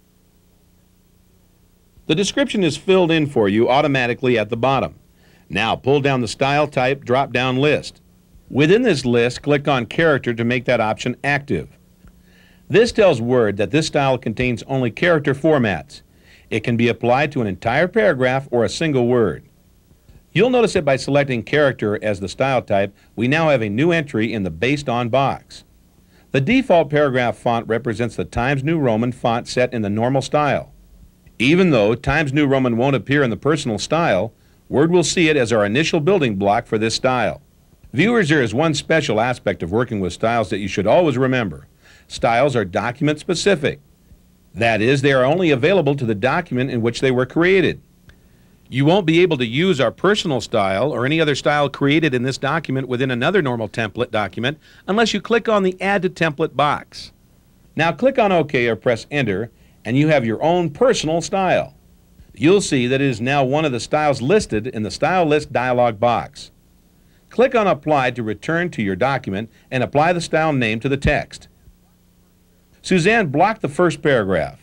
The description is filled in for you automatically at the bottom. Now pull down the Style Type drop-down list. Within this list, click on Character to make that option active. This tells Word that this style contains only character formats. It can be applied to an entire paragraph or a single word. You'll notice that by selecting Character as the style type, we now have a new entry in the Based On box. The default paragraph font represents the Times New Roman font set in the normal style. Even though Times New Roman won't appear in the personal style, Word will see it as our initial building block for this style. Viewers, there is one special aspect of working with styles that you should always remember. Styles are document specific. That is, they are only available to the document in which they were created. You won't be able to use our personal style or any other style created in this document within another normal template document unless you click on the Add to Template box. Now click on OK or press Enter, and you have your own personal style. You'll see that it is now one of the styles listed in the Style List dialog box. Click on Apply to return to your document and apply the style name to the text. Suzanne, block the first paragraph.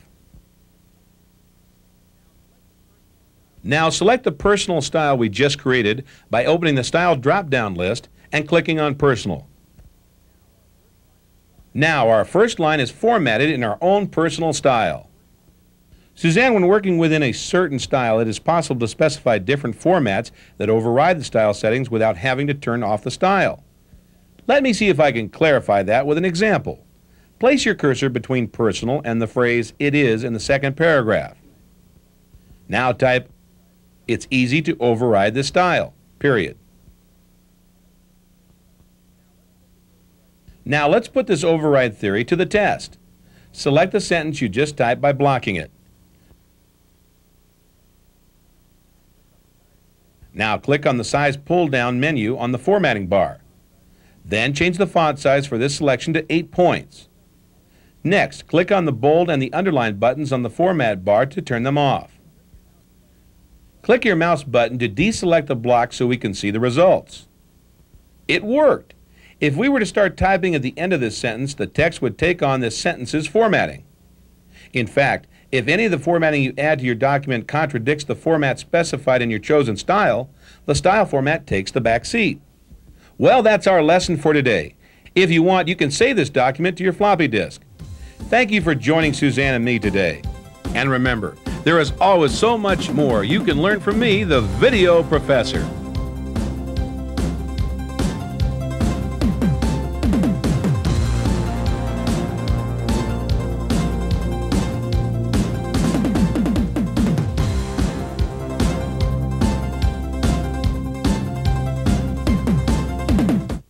Now select the personal style we just created by opening the Style drop-down list and clicking on Personal. Now our first line is formatted in our own personal style. Suzanne, when working within a certain style, it is possible to specify different formats that override the style settings without having to turn off the style. Let me see if I can clarify that with an example. Place your cursor between personal and the phrase "it is" in the second paragraph. Now type, "It's easy to override this style," period. Now let's put this override theory to the test. Select the sentence you just typed by blocking it. Now click on the Size pull-down menu on the formatting bar. Then change the font size for this selection to eight points. Next, click on the bold and the underline buttons on the format bar to turn them off. Click your mouse button to deselect the block so we can see the results. It worked! If we were to start typing at the end of this sentence, the text would take on this sentence's formatting. In fact, if any of the formatting you add to your document contradicts the format specified in your chosen style, the style format takes the back seat. Well, that's our lesson for today. If you want, you can save this document to your floppy disk. Thank you for joining Suzanne and me today. And remember, there is always so much more you can learn from me, the Video Professor.